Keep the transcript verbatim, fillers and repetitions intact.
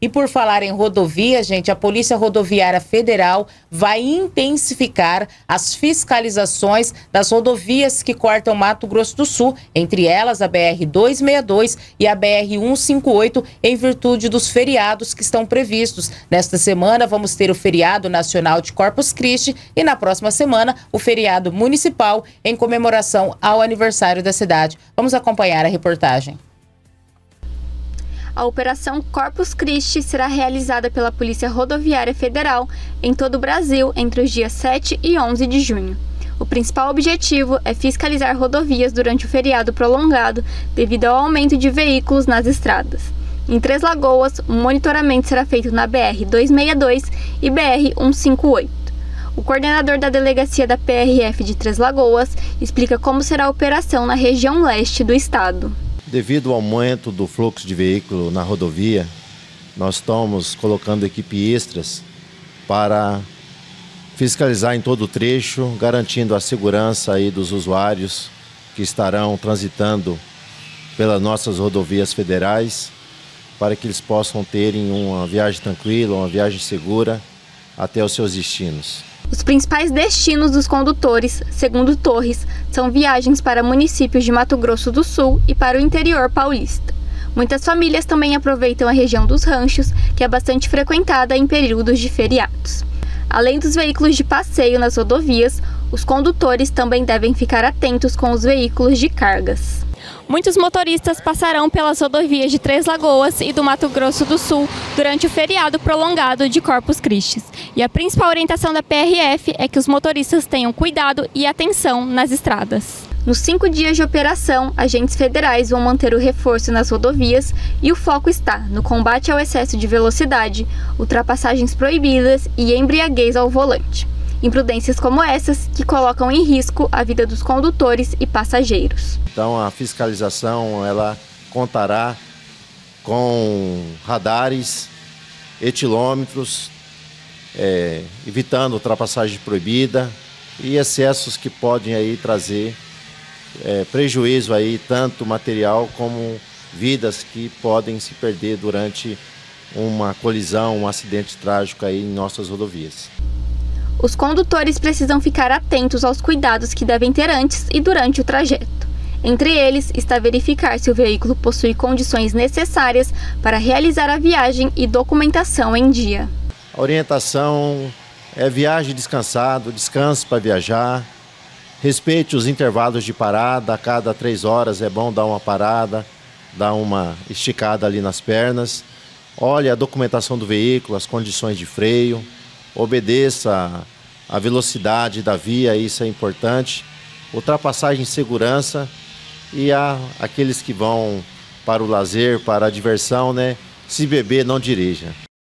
E por falar em rodovia, gente, a Polícia Rodoviária Federal vai intensificar as fiscalizações das rodovias que cortam Mato Grosso do Sul, entre elas a B R duzentos e sessenta e dois e a B R cento e cinquenta e oito, em virtude dos feriados que estão previstos. Nesta semana vamos ter o feriado nacional de Corpus Christi e na próxima semana o feriado municipal em comemoração ao aniversário da cidade. Vamos acompanhar a reportagem. A Operação Corpus Christi será realizada pela Polícia Rodoviária Federal em todo o Brasil entre os dias sete e onze de junho. O principal objetivo é fiscalizar rodovias durante o feriado prolongado devido ao aumento de veículos nas estradas. Em Três Lagoas, o monitoramento será feito na B R duzentos e sessenta e dois e B R cento e cinquenta e oito. O coordenador da delegacia da P R F de Três Lagoas explica como será a operação na região leste do estado. Devido ao aumento do fluxo de veículo na rodovia, nós estamos colocando equipe extras para fiscalizar em todo o trecho, garantindo a segurança aí dos usuários que estarão transitando pelas nossas rodovias federais, para que eles possam terem uma viagem tranquila, uma viagem segura até os seus destinos. Os principais destinos dos condutores, segundo Torres, são viagens para municípios de Mato Grosso do Sul e para o interior paulista. Muitas famílias também aproveitam a região dos ranchos, que é bastante frequentada em períodos de feriados. Além dos veículos de passeio nas rodovias, os condutores também devem ficar atentos com os veículos de cargas. Muitos motoristas passarão pelas rodovias de Três Lagoas e do Mato Grosso do Sul durante o feriado prolongado de Corpus Christi. E a principal orientação da P R F é que os motoristas tenham cuidado e atenção nas estradas. Nos cinco dias de operação, agentes federais vão manter o reforço nas rodovias e o foco está no combate ao excesso de velocidade, ultrapassagens proibidas e embriaguez ao volante. Imprudências como essas que colocam em risco a vida dos condutores e passageiros. Então a fiscalização ela contará com radares, etilômetros, é, evitando ultrapassagem proibida e excessos que podem aí trazer é, prejuízo aí tanto material como vidas que podem se perder durante uma colisão, um acidente trágico aí em nossas rodovias. Os condutores precisam ficar atentos aos cuidados que devem ter antes e durante o trajeto. Entre eles está verificar se o veículo possui condições necessárias para realizar a viagem e documentação em dia. A orientação é viagem descansado, descanse para viajar, respeite os intervalos de parada, a cada três horas é bom dar uma parada, dar uma esticada ali nas pernas, olhe a documentação do veículo, as condições de freio, obedeça a velocidade da via, isso é importante, ultrapassagem em segurança e a, aqueles que vão para o lazer, para a diversão, né? Se beber, não dirija.